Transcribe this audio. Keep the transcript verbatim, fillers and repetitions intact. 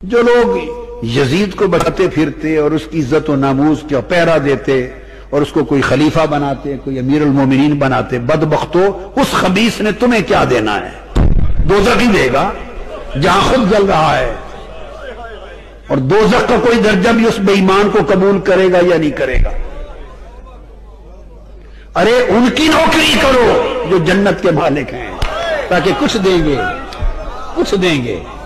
جو لوگ یزید کو بچاتے پھرتے اور اس کی عزت و ناموس کا پہرا دیتے اور اس کو کوئی خلیفہ بناتے، کوئی امیر المومنین بناتے، بدبختو اس خبیث نے تمہیں کیا دینا ہے؟ دوزخ ہی دے گا جہاں خود جل رہا ہے، اور دوزخ کا کوئی درجہ بھی اس بے ایمان کو قبول کرے گا یا نہیں کرے گا؟ ارے ان کی نوکری کرو جو جنت کے مالک ہیں، تاکہ کچھ دیں گے کچھ دیں گے